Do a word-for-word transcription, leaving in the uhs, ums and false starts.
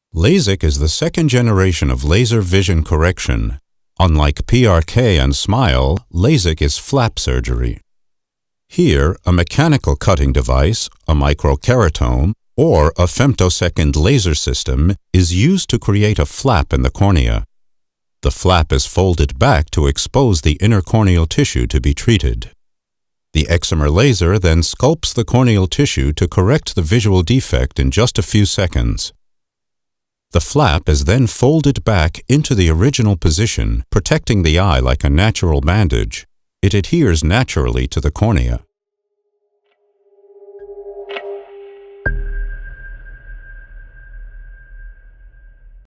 LASIK is the second generation of laser vision correction. Unlike P R K and SMILE, LASIK is flap surgery. Here, a mechanical cutting device, a microkeratome, or a femtosecond laser system is used to create a flap in the cornea. The flap is folded back to expose the inner corneal tissue to be treated. The excimer laser then sculpts the corneal tissue to correct the visual defect in just a few seconds. The flap is then folded back into the original position, protecting the eye like a natural bandage. It adheres naturally to the cornea.